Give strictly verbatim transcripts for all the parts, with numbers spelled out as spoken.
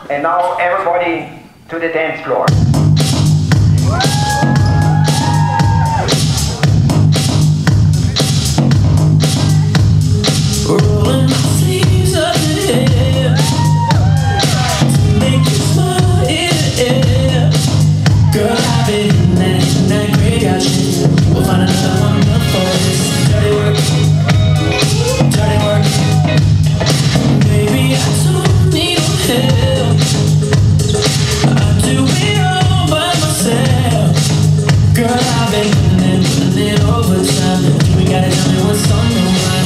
And now everybody to the dance floor. Rolling my sleeves up in the air, make you smile in the air. Girl, I've been in that, that graveyard shit. We'll find another one up for this dirty work, dirty work. Baby, I don't need no help. I do it all by myself. Girl, I've been putting it, putting it overtime. You ain't gotta tell me what's on your mind.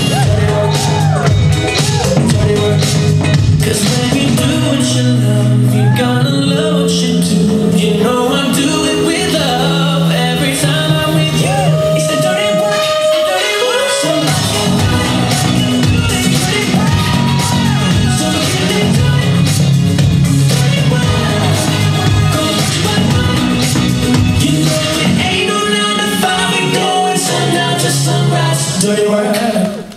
Dirty work. Cause when you do what you love, you gonna love what you do. You know I do it with love every time I'm with you. It's the dirty work, it's the dirty work. So I can do it, dirty work. So give it to me, dirty work. Cause what you know it ain't no nine to five. We going sundown to sunrise. Dirty work.